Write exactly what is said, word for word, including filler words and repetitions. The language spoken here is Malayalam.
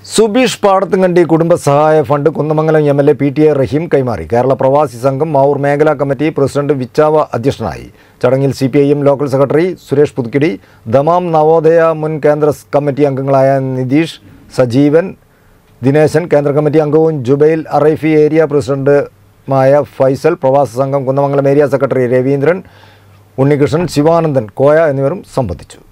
സുബീഷ് പാടത്തുങ്കണ്ടി കുടുംബസഹായ fund Kunnamangalam M L A P T A Rahim കൈമാറി. കേരള പ്രവാസി സംഘം മാവൂർ മേഖലാ കമ്മിറ്റി പ്രസിഡന്റ് വിച്ചാവ അധ്യക്ഷനായി. ചടങ്ങിൽ C P I M local secretary Suresh Puthukkidi, Dammam Navodaya മുൻ കേന്ദ്ര കമ്മിറ്റി അംഗങ്ങളായ നിതീഷ്, സജീവൻ, ദിനേശൻ, കേന്ദ്ര കമ്മിറ്റി അംഗവും ജുബൈൽ അറൈഫി ഏരിയ പ്രസിഡന്റുമായ ഫൈസൽ, പ്രവാസി സംഘം കുന്നമംഗലം ഏരിയ സെക്രട്ടറി രവീന്ദ്രൻ, ഉണ്ണികൃഷ്ണൻ, ശിവാനന്ദൻ, കോയ എന്നിവരും സംബന്ധിച്ചു.